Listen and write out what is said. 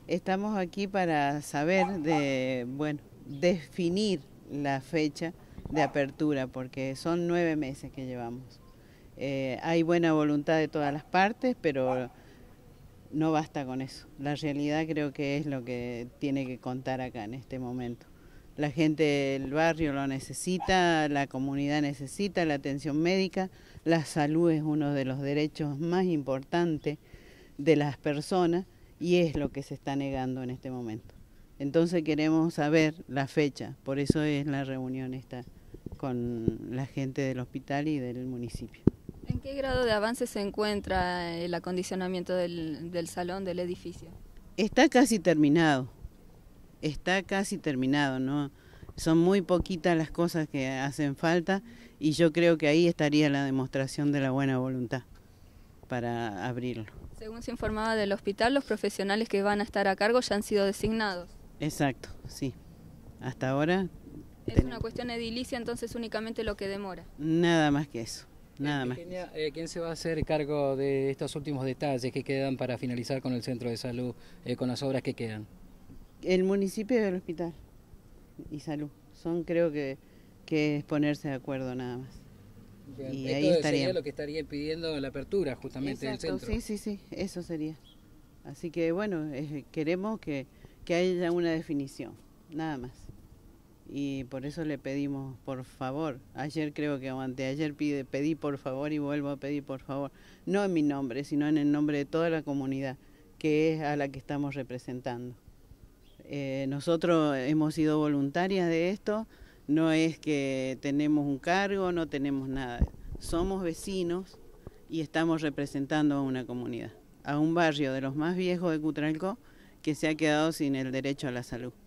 Estamos aquí para saber definir la fecha de apertura, porque son 9 meses que llevamos. Hay buena voluntad de todas las partes, pero no basta con eso. La realidad creo que es lo que tiene que contar acá en este momento. La gente del barrio lo necesita, la comunidad necesita la atención médica, la salud es uno de los derechos más importantes de las personas y es lo que se está negando en este momento. Entonces queremos saber la fecha, por eso es la reunión esta con la gente del hospital y del municipio. ¿En qué grado de avance se encuentra el acondicionamiento del salón, del edificio? Está casi terminado, ¿no? Son muy poquitas las cosas que hacen falta y yo creo que ahí estaría la demostración de la buena voluntad para abrirlo. Según se informaba del hospital, los profesionales que van a estar a cargo ya han sido designados. Exacto, sí. Hasta ahora... Es una cuestión edilicia, entonces únicamente lo que demora. Nada más que eso. Nada más. ¿Quién se va a hacer cargo de estos últimos detalles que quedan para finalizar con el centro de salud, con las obras que quedan? El municipio del hospital y salud. Creo que es ponerse de acuerdo nada más. Bien. Y Esto ahí estaría. Sería lo que estaría impidiendo la apertura justamente del centro. Sí, eso sería. Así que bueno, queremos que haya una definición, nada más. Y por eso le pedimos por favor, ayer creo que anteayer pedí por favor y vuelvo a pedir por favor, no en mi nombre, sino en el nombre de toda la comunidad, que es a la que estamos representando. Nosotros hemos sido voluntarias de esto, no es que tenemos un cargo, no tenemos nada, somos vecinos y estamos representando a una comunidad, a un barrio de los más viejos de Cutralcó que se ha quedado sin el derecho a la salud.